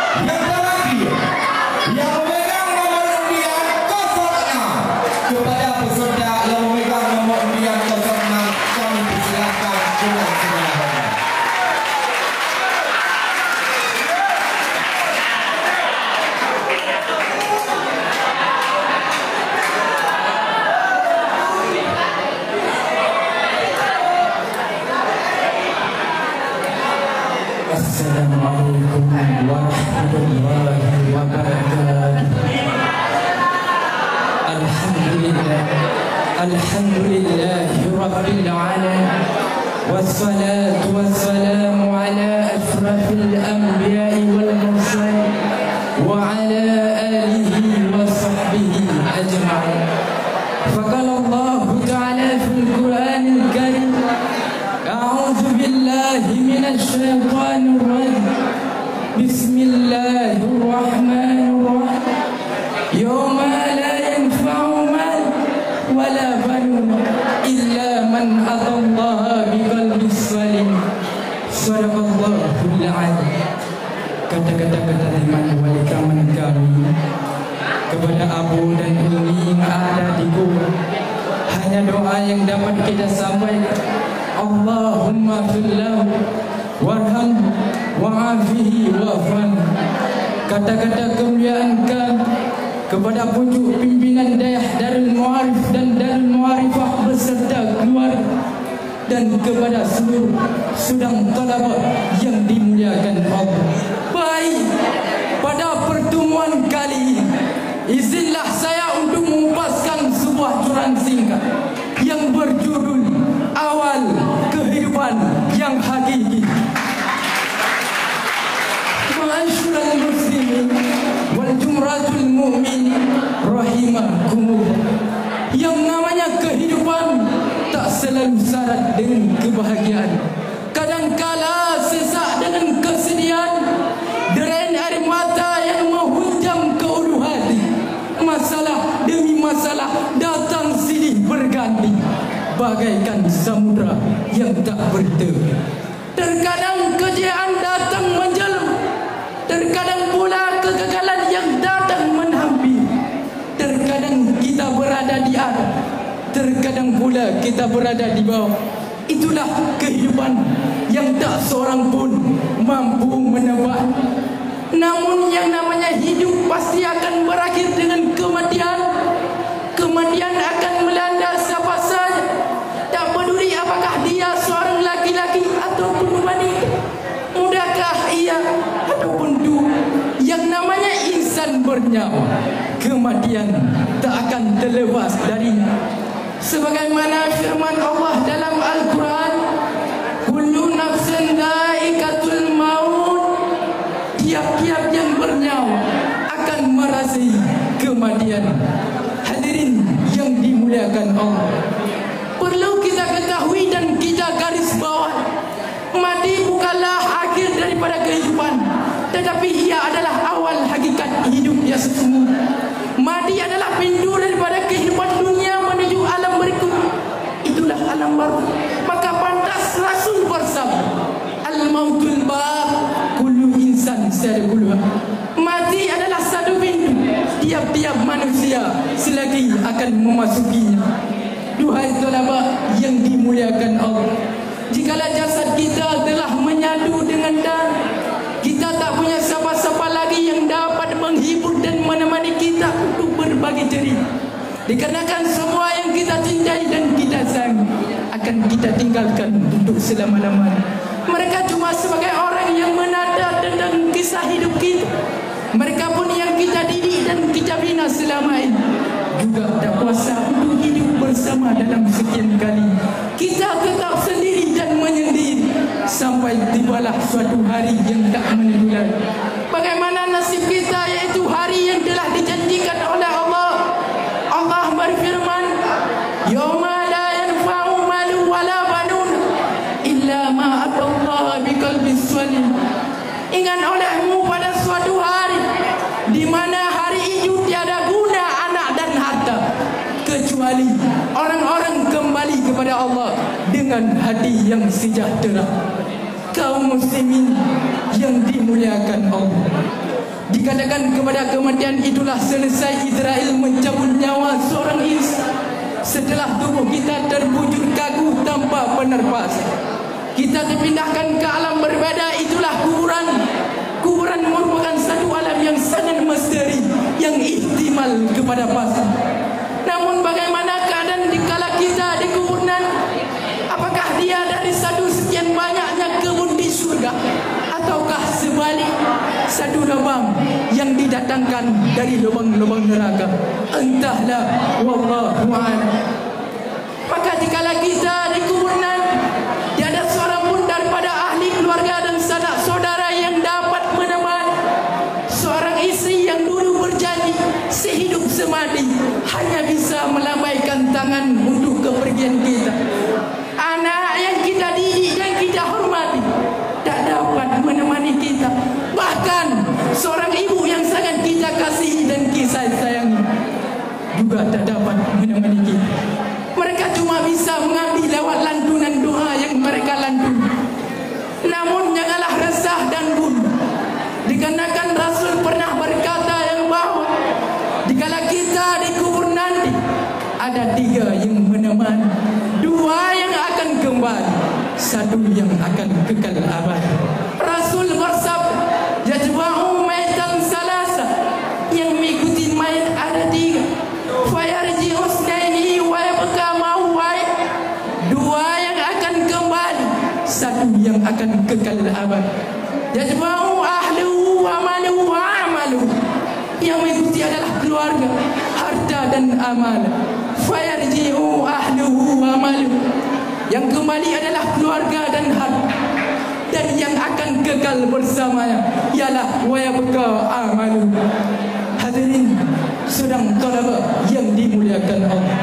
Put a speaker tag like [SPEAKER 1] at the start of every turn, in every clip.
[SPEAKER 1] Yang terakhir, yang memegang nomor undian 06 kepada peserta yang memegang nomor undian 06 kami persilakan dengan segala-galanya.
[SPEAKER 2] Assalamualaikum warahmatullahi wabarakatuh. Alhamdulillahi rabbil alamin. Wassalatu wassalamu ala ashrafil anbiya'i wal mursalin wa ala alihi wa sahbihi ajma'in. Faqala Allah ta'ala fil Qur'anil Karim, a'udzu billahi minasy syaithanir rajim. Bismillahirrahmanirrahim. Yawma la yanfa'u mal wala banun illa man atallaha biqalbin salim. Shadaqallahul azim. Kata-kata iman wali kaman kami kepada abu dan umi yang ada di kubur, hanya doa yang dapat kita sampaikan. Allahumma fillahu warham wa'afihi wa'afan. Kata-kata kemuliaan kami kepada pucuk pimpinan dayah Darul Mu'arif dan Darul Mu'arifah beserta keluarga, dan kepada seluruh sudang talabah yang dimuliakan Allah. Baik, pada pertemuan kali ini izinlah saya untuk mengumpaskan sebuah curahan singkat yang berjudul Awal Kehidupan yang Hakiki. Ma'asyiral muslimin wal jumratul mu'minin rahimakumullah. Yang namanya kehidupan tak selalu syarat dengan kebahagiaan. Kadangkala sesak dengan kesedihan, derain air mata yang menghujam ke ulu hati. Masalah demi masalah datang silih berganti, bagaikan samudra yang tak bertepi. Terkadang kejayaan datang menjelma, terkadang pula kegagalan yang datang menhampiri. Terkadang kita berada di atas, terkadang pula kita berada di bawah. Itulah kehidupan yang tak seorang pun mampu menebak. Namun yang namanya hidup pasti akan berakhir dengan kematian. Kematian akan melanda siapa saja, tak peduli apakah dia seorang laki-laki ataupun wanita, mudakah ia ataupun tua. Yang namanya insan bernyawa, kematian tak akan terlepas darinya. Sebagaimana firman Allah dalam Al-Quran, kullu nafsin dha'iqatul maut. Tiap-tiap yang bernyawa akan merasai kematian. Hadirin yang dimuliakan Allah, perlu kita ketahui dan kita garis bawah, mati bukanlah akhir daripada kehidupan, tetapi ia adalah awal hakikat hidup yang sesungguhnya. Mati adalah pintu daripada kehidupan dunia menuju alam berikutnya. Itulah alam baru. Maka pantas Rasul bersabda, al-mautul bab kullu insan sadaqulha. Mati adalah satu pintu, tiap-tiap manusia selagi akan memasukinya. Duhai talabah yang dimuliakan Allah, jikalau jasad kita telah menyatu dengan darah, kita tak punya siapa-siapa lagi yang dapat menghibur dan menemani kita untuk berbagi cerita. Dikarenakan semua yang kita cintai dan kita sayang akan kita tinggalkan untuk selama-lamanya. Mereka cuma sebagai orang yang menata tentang kisah hidup kita. Mereka pun yang kita didik dan kita bina selama ini juga tak kuasa untuk hidup bersama dalam sekian kali. Kita tetap sendiri dan menyendiri sampai tibalah suatu hari yang tak menentu lagi. Bagaimana nasib kita, yaitu hari yang telah dijanjikan oleh Allah. Allah berfirman, yauma la yanfa'u malun wala banun illa ma atallaha biqalbin salim. Ingat olehmu pada suatu hari di mana hari itu tiada guna anak dan harta, kecuali orang-orang kembali kepada Allah dengan hati yang sejahtera. Kaum muslimin yang dimuliakan Allah, Dikatakan kepada kematian itulah selesai Israel mencabut nyawa seorang insan. Setelah tubuh kita terbujur kaku tanpa penerpas, kita dipindahkan ke alam berbeda, itulah kuburan. Kuburan merupakan satu alam yang sangat misteri, yang ihtimal kepada pasti. Namun bagaimana keadaan dikala kita di kuburan? Apakah dia dari satu sekian banyaknya kebun di surga, ataukah sebalik, satu lubang yang didatangkan dari lubang-lubang neraka? Entahlah, wallahu a'lam. Maka dikala kita di kuburan, tiada seorang pun daripada ahli keluarga dan sanak saudara yang dapat menemani. Seorang istri yang dulu berjanji sehidup semati hanya bisa melambaikan tangan untuk kepergian kita. Anak yang kita didik dan kita hormati tak dapat menemani kita. Bahkan seorang ibu yang sangat kita kasihi dan kisah sayangi juga tak dapat menemani kita. Mereka cuma bisa mengambil lewat lantunan doa yang mereka lantun. Namun janganlah resah dan gundah, dikarenakan Rasul pernah berkata yang bahwa dikala kita dikubur nanti ada 3 yang menemani, 2 yang akan kembali, 1 yang akan kekal abadi. Rasul bersabda, yajma'u maitan salasa, yang mengikuti mayat ada 3. Fayarji usnaini wa yabqa ma'uwai, 2 yang akan kembali, 1 yang akan kekal abadi. Yajma'u ahlu wa malu wa amalu, yang mengikuti adalah keluarga, harta dan amal. Fayarji'u ahluhu wa malu, yang kembali adalah keluarga dan harta, dan yang akan kekal bersamanya ialah wa yabqa amalu. Hadirin sedang talaba yang dimuliakan Allah,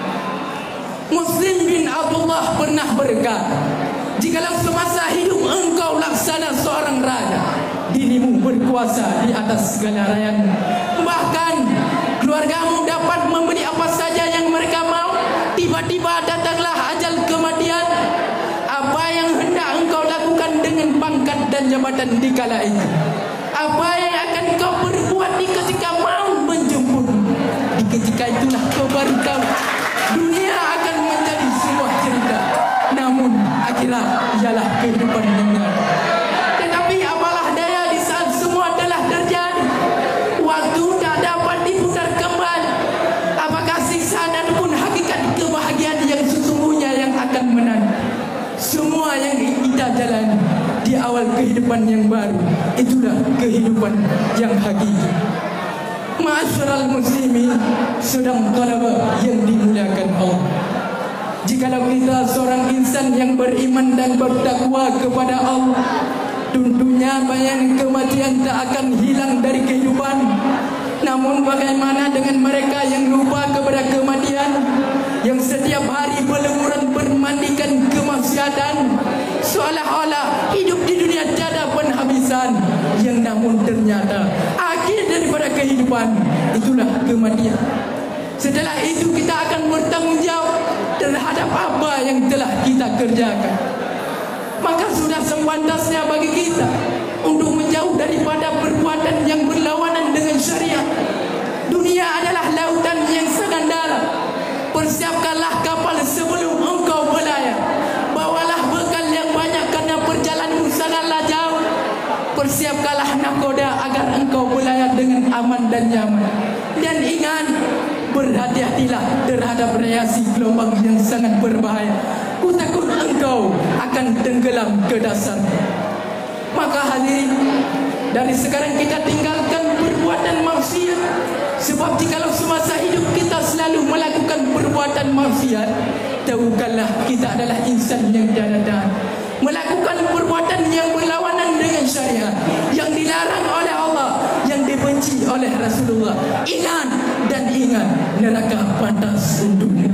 [SPEAKER 2] Muslim bin Abdullah pernah berkata, jikalau semasa hidup engkau laksana seorang raja, dirimu berkuasa di atas segala rakyat, bahkan keluargamu dapat memberi apa saja yang mereka mau, tiba-tiba datanglah ajal kematian, apa yang hendak engkau lakukan dengan pangkat dan jabatan di kala itu? Apa yang akan kau berbuat di ketika maut menjemput? Di ketika itulah kau baru tahu dunia akan menjadi sebuah cerita, namun akhirat ialah kehidupan yang nyata. Tetapi apalah daya di saat semua telah terjadi, waktu tak dapat diputar kembali. Apakah siksaan ataupun hakikat kebahagiaan yang sesungguhnya yang akan menanti? Semua yang kita jalani di awal kehidupan yang baru, itulah kehidupan yang hakiki. Ma'asyiral muslimin, sedang talaba yang dimuliakan Allah, jikalau kita seorang insan yang beriman dan bertakwa kepada Allah, tentunya bayang kematian tak akan hilang dari kehidupan. Namun bagaimana dengan mereka yang lupa kepada kematian, yang setiap hari berleburan bermandikan kemaksiatan, seolah-olah hidup di dunia tiada penghabisan, yang namun ternyata akhir daripada kehidupan itulah kematian. Setelah itu kita akan bertanggungjawab terhadap apa yang telah kita kerjakan. Maka sudah sepantasnya bagi kita untuk menjauh daripada perbuatan yang berlawanan dengan syariat. Dunia adalah lautan yang sangat dalam. Persiapkanlah kapal sebelum engkau berlayar. Bawalah bekal yang banyak karena perjalananmu sangatlah jauh. Persiapkanlah nakoda agar engkau berlayar dengan aman dan nyaman. Dan ingat, berhati-hatilah terhadap reaksi gelombang yang sangat berbahaya. Ku takut engkau akan tenggelam ke dasar. Maka hadirin, dari sekarang kita tinggalkan perbuatan maksiat. Sebab jikalau semasa hidup kita selalu melakukan perbuatan maksiat, tahukanlah kita adalah insan yang tiada, melakukan perbuatan yang berlawanan dengan syariat, yang dilarang oleh Allah, yang dibenci oleh Rasulullah. Ingat dan ingat, neraka pantas untukmu.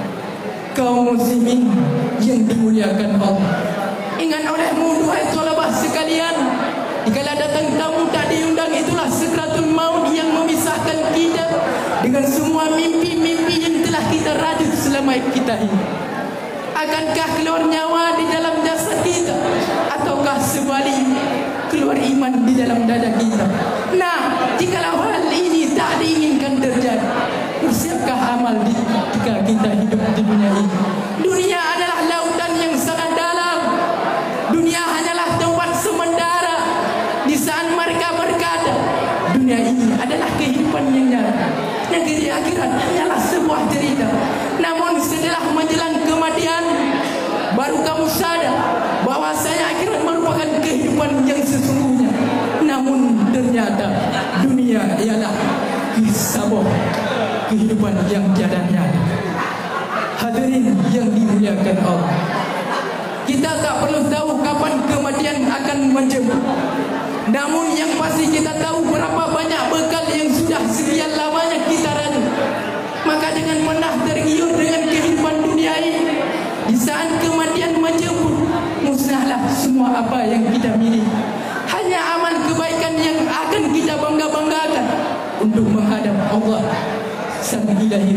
[SPEAKER 2] Kaum muslimin yang dimuliakan Allah, ingat olehmu duhai thalabah sekalian, dikala datang tamu tak diundang, itulah sakratul maut yang memisahkan kita dengan semua mimpi-mimpi yang telah kita rajut selama kita hidup. Akankah keluar nyawa di dalam jasad kita, ataukah sebalik keluar iman di dalam dada kita? Nah, jikalau hal ini tak diinginkan terjadi, bersiapkah amal jika kita hidup di dunia ini? Dunia adalah lautan yang sangat dalam. Dunia hanyalah tempat sementara. Di saat mereka berkata, dunia ini adalah kehidupan yang nyata, negeri akhirat hanyalah sebuah cerita. Namun setelah menjelang kematian, baru kamu sadar bahwasanya akhirat merupakan kehidupan yang sesungguhnya. Namun ternyata dunia ialah kisah kehidupan yang tiada nyata. Hadirin yang dimuliakan Allah, kita tak perlu tahu kapan kematian akan menjemput. Namun yang pasti kita tahu berapa banyak bekal yang sudah sekian lamanya kita radu. Maka jangan pernah tergiur dengan kehidupan dunia ini. Di saat kematian menjemput, musnahlah semua apa yang kita miliki. Hanya amal kebaikan yang akan kita bangga-banggakan untuk menghadap Allah Sang Ilahi.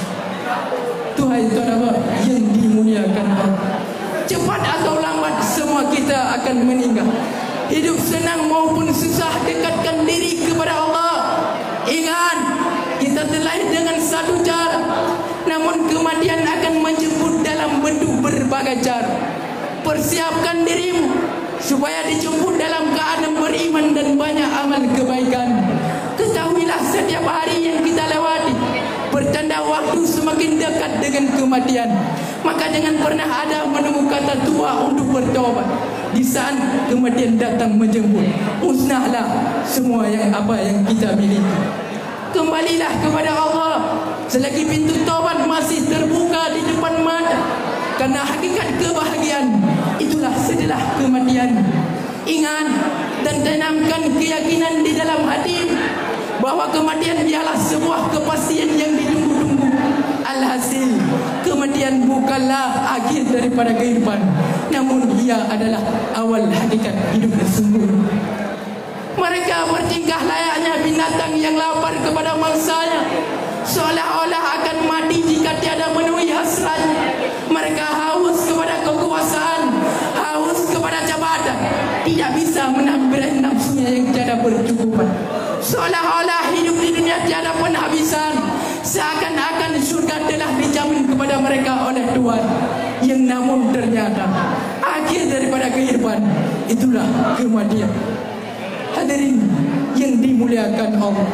[SPEAKER 2] Tuhai saudara yang dimuliakan Allah, cepat atau lambat semua kita akan meninggal. Hidup senang maupun susah, dekatkan diri kepada Allah. Ingat, kita terlahir dengan satu cara, namun kematian akan menjemput dalam bentuk berbagai cara. Persiapkan dirimu supaya dijemput dalam keadaan beriman dan banyak amal kebaikan. Ketahuilah setiap hari yang kita lewati bertanda waktu semakin dekat dengan kematian. Maka jangan pernah ada menunggu kata tua untuk bertobat. Di saat kematian datang menjemput, musnahlah semua yang kita miliki. Kembalilah kepada Allah selagi pintu taubat masih terbuka di depan mata. Karena hakikat kebahagiaan itulah setelah kematian. Ingat dan tanamkan keyakinan di dalam hati bahwa kematian ialah sebuah kepastian yang ditunggu-tunggu. Alhasil, kematian bukanlah akhir daripada kehidupan, namun ia adalah awal hakikat hidup sesungguhnya. Mereka bertingkah layaknya binatang yang lapar kepada mangsanya, seolah-olah akan mati jika tiada memenuhi hasratnya. Mereka haus kepada kekuasaan, haus kepada jabatan, tidak bisa menampilkan nafsunya yang tiada bercukupan. Seolah-olah hidup di dunia tiada penghabisan, seakan-akan surga telah dijamin kepada mereka oleh Tuhan. Yang namun ternyata akhir daripada kehidupan itulah kematian. Hadirin yang dimuliakan Allah,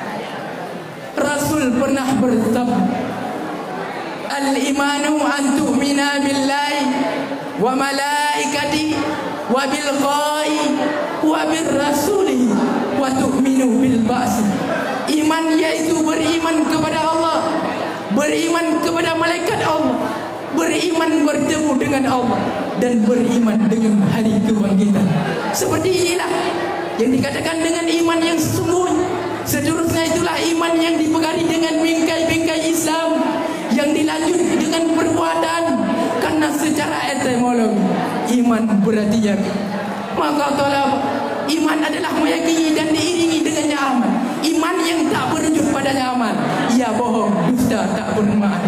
[SPEAKER 2] Rasul pernah bersabda, al-imanu an tu'mina billahi wa malaikati wa bil qai wa bir rasuli wa tu'minu bil ba'si. Iman yaitu beriman kepada Allah, beriman kepada malaikat Allah, beriman bertemu dengan Allah, dan beriman dengan hari kebangkitan. Seperti inilah yang dikatakan dengan iman yang sesungguhnya. Seterusnya itulah iman yang dipegari dengan bingkai-bingkai Islam, yang dilanjut dengan perbuatan. Karena secara etimologi iman berarti yakin. Maka kalau iman adalah meyakini dan diiringi dengannya amal. Iman yang tak berujung padanya amal, ia bohong, dusta, tak bermanfaat.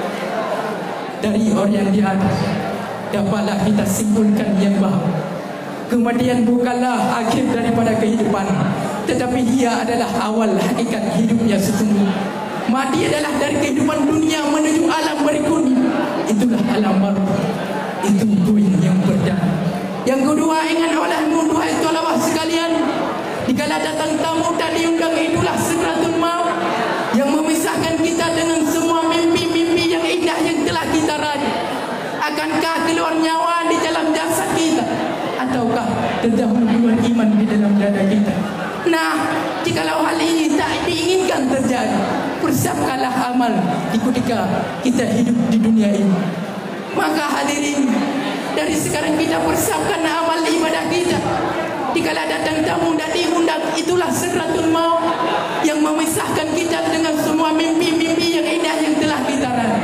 [SPEAKER 2] Dari orang di atas dapatlah kita simpulkan yang bahawa kematian bukanlah akhir daripada kehidupan, tetapi ia adalah awal hakikat hidup yang sesungguhnya. Mati adalah dari kehidupan dunia menuju alam berikutnya. Itulah alam baru. Itu poin yang pertama. Yang kedua, ingat olehmu duhai tolawah sekalian, dikala datang tamu tak diundang, itulah sakratul maut yang memisahkan kita dengan semua mimpi-mimpi yang indah yang telah kita raih. Akankah keluar nyawa di dalam jasad kita, ataukah terdahuluan iman di dalam dada kita? Nah, jikalau hal ini tak diinginkan terjadi, persiapkanlah amal di ketika kita hidup di dunia ini. Maka hadirin, dari sekarang kita persiapkan amal ibadah kita. Dikala datang tamu dan diundang, itulah sakratul maut yang memisahkan kita dengan semua mimpi-mimpi yang indah yang telah kita raih.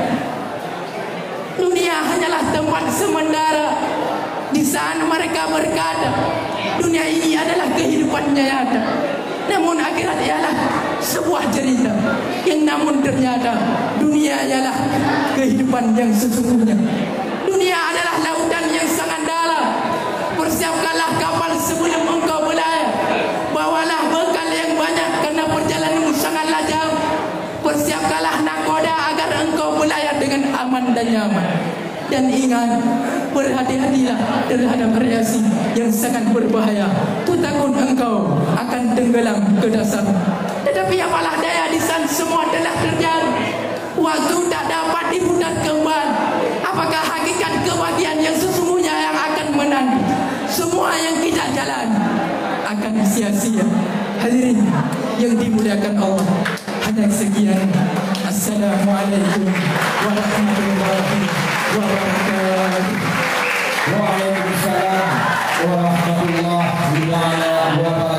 [SPEAKER 2] Dunia hanyalah tempat sementara. Di sana mereka berkata, dunia ini adalah kehidupannya nyata, namun akhirat ialah sebuah cerita. Yang namun ternyata dunia ialah kehidupan yang sesungguhnya. Dunia adalah lautan yang sangat dalam. Persiapkanlah kapal sebelum engkau berlayar. Bawalah bekal yang banyak, dan nyaman. Dan ingat, berhati-hatilah terhadap reaksi yang sangat berbahaya. Tu takut engkau akan tenggelam ke dasar. Tetapi apalah daya, di sana semua telah terjadi. Waktu tak dapat diputar kembali. Apakah hakikat kebahagiaan yang sesungguhnya yang akan menanti? Semua yang kita jalan akan sia-sia. Hadirin yang dimuliakan Allah, hanya sekian. Assalamualaikum warahmatullahi wabarakatuh.
[SPEAKER 1] Waalaikumsalam warahmatullahi wabarakatuh.